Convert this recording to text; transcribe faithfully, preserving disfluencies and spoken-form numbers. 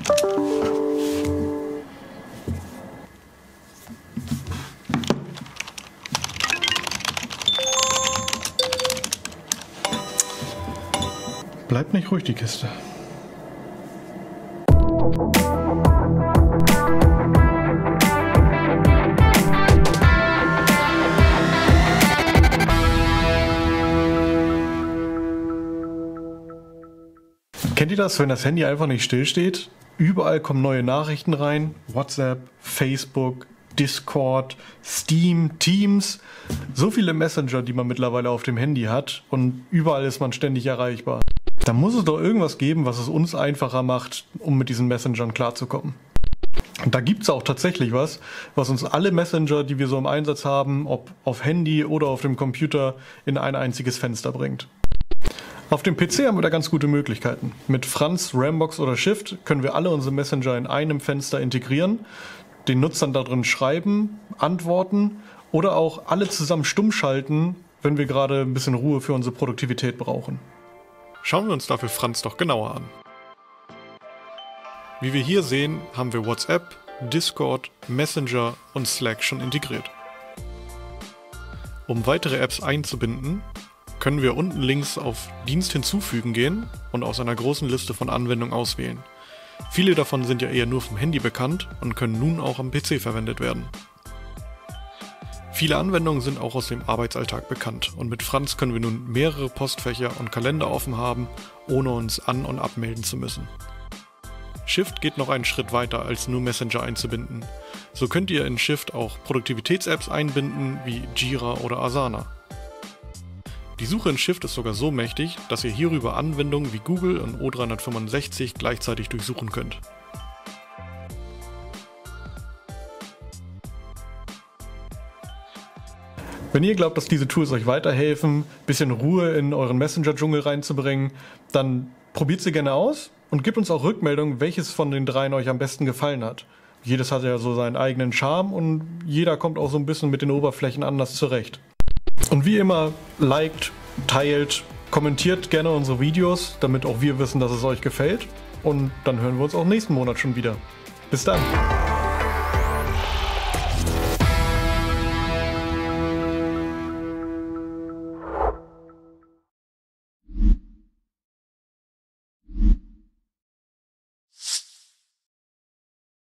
Bleibt nicht ruhig, die Kiste. Kennt ihr das, wenn das Handy einfach nicht stillsteht? Überall kommen neue Nachrichten rein. WhatsApp, Facebook, Discord, Steam, Teams. So viele Messenger, die man mittlerweile auf dem Handy hat. Und überall ist man ständig erreichbar. Da muss es doch irgendwas geben, was es uns einfacher macht, um mit diesen Messengern klarzukommen. Und da gibt es auch tatsächlich was, was uns alle Messenger, die wir so im Einsatz haben, ob auf Handy oder auf dem Computer, in ein einziges Fenster bringt. Auf dem P C haben wir da ganz gute Möglichkeiten. Mit Franz, Rambox oder Shift können wir alle unsere Messenger in einem Fenster integrieren, den Nutzern da drin schreiben, antworten oder auch alle zusammen stumm schalten, wenn wir gerade ein bisschen Ruhe für unsere Produktivität brauchen. Schauen wir uns dafür Franz doch genauer an. Wie wir hier sehen, haben wir WhatsApp, Discord, Messenger und Slack schon integriert. Um weitere Apps einzubinden, können wir unten links auf Dienst hinzufügen gehen und aus einer großen Liste von Anwendungen auswählen. Viele davon sind ja eher nur vom Handy bekannt und können nun auch am P C verwendet werden. Viele Anwendungen sind auch aus dem Arbeitsalltag bekannt und mit Franz können wir nun mehrere Postfächer und Kalender offen haben, ohne uns an- und abmelden zu müssen. Shift geht noch einen Schritt weiter, als nur Messenger einzubinden. So könnt ihr in Shift auch Produktivitäts-Apps einbinden, wie Jira oder Asana. Die Suche in Shift ist sogar so mächtig, dass ihr hierüber Anwendungen wie Google und O dreihundertfünfundsechzig gleichzeitig durchsuchen könnt. Wenn ihr glaubt, dass diese Tools euch weiterhelfen, ein bisschen Ruhe in euren Messenger-Dschungel reinzubringen, dann probiert sie gerne aus und gebt uns auch Rückmeldung, welches von den dreien euch am besten gefallen hat. Jedes hat ja so seinen eigenen Charme und jeder kommt auch so ein bisschen mit den Oberflächen anders zurecht. Und wie immer, liked, teilt, kommentiert gerne unsere Videos, damit auch wir wissen, dass es euch gefällt. Und dann hören wir uns auch nächsten Monat schon wieder. Bis dann!